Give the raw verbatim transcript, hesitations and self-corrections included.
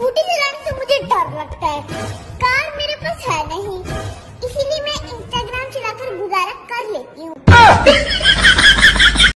Scooty चलाने से मुझे डर लगता है, कार मेरे पास है नहीं, इसीलिए मैं इंस्टाग्राम चलाकर गुजारा कर लेती हूँ।